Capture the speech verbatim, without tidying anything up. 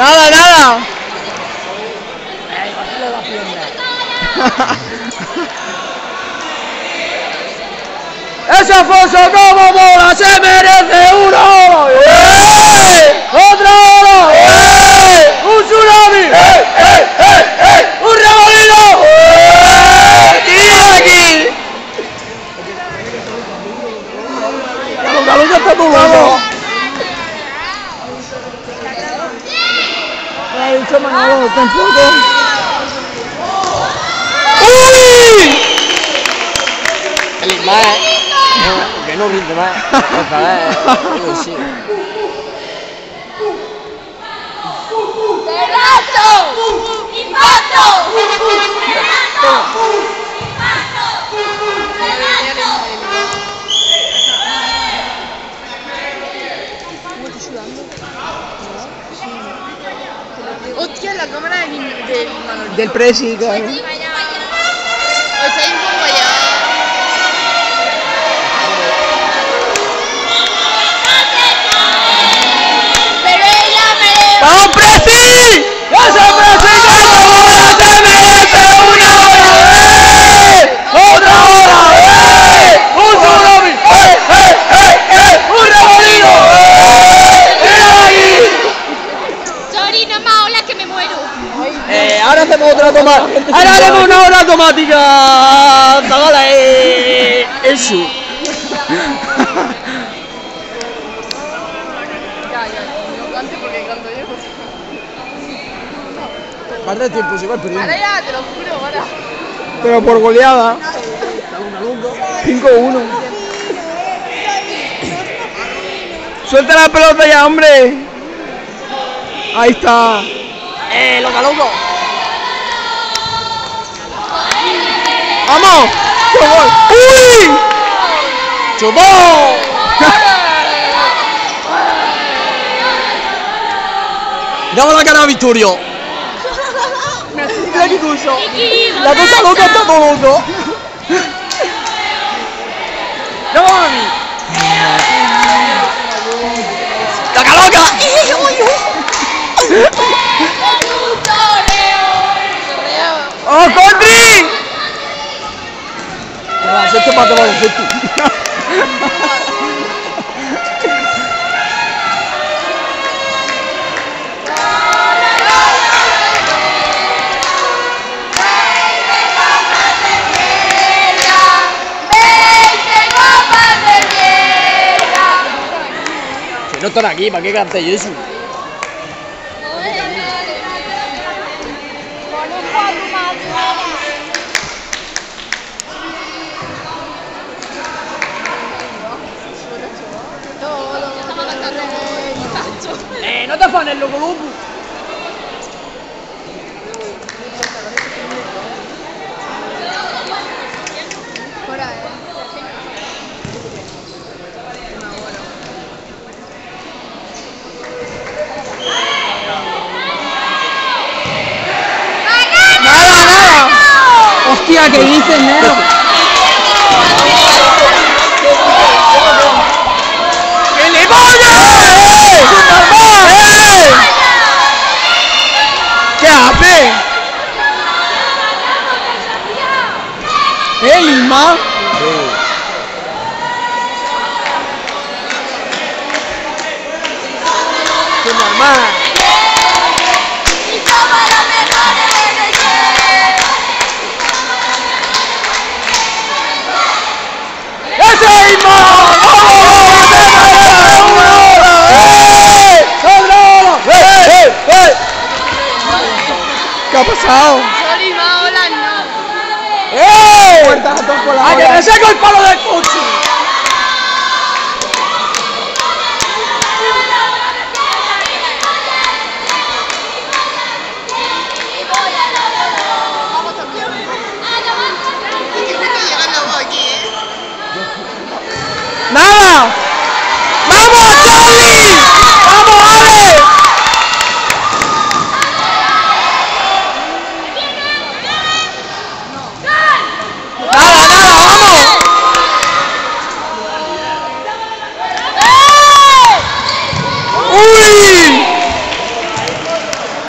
Nada, nada. Ese Afonso como mola, se merece una ola. ¡Eh! ¡Otra ola! ¡Eh! ¡Un tsunami! ¡Eh! ¡Eh! ¡Eh! ¡Eh! ¡Un remolino! ¡Eh! ¡Tira aquí! Los galos ya está todo loco. He dicho Manolo, ten foto. ¡Uy! El más, no, que no grite más, otra vez, digo sí. ¡Terrazo! ¡Impacto! Hostia, la cámara del, del Manolito. Del Presi, claro. O sea, hay un poco allá. Pero ella me... ¡Vamos, Presi! ¡Ese Presi como mola, se merece una ola! ¡Eh! ¡Otra ola! ¡Eh! ¡Un tsunami! ¡Eh! ¡Eh! ¡Eh! ¡Eh! ¡Un remolino! ¡Eh! ¡Mira aquí! Sorry, no más olas que me muero. Eh, ahora hacemos otra toma. Ahora haremos una hora automática. Dale. Eso. Ya, ya, no cante porque canto yo. Parte el tiempo, si va el perdiendo. Ahora ya, te lo juro, ahora. Pero por goleada. cinco uno. Suelta la pelota ya, hombre. Ahí está. Eh, loca, loco. ¡Vamos! ¡Qué gol! ¡Uy! ¡Chupó! Dame la cara a Vittorio. Mira qué cosa. La cosa loca está todo loco. ¡No, mami! ¡Loca, loca! ¡Oh, Condri! No, si este parte va a los efectos. Si no están aquí, ¿para qué cante yo eso? Eh, no te afanes, loco, loco. Nada, nada. Hostia, ¿qué dices, Nero? ¡Que le vaya! ¡Eh! ¿Qué hace? ¿Eh, Lima? ¡Qué normal! ¡Ese Isma! ¡Vamos! ¡Eh! ¡Otra ola! ¡Eh! ¡Eh! ¡Eh! ¿Qué ha pasado? Sorry, más olas no. ¡Eh! ¡A que me saco el palo del coche! ¡Nada! ¡Vamos, Charlie! ¡Vamos, Ale! ¡Nada, nada! ¡Vamos! ¡Uy!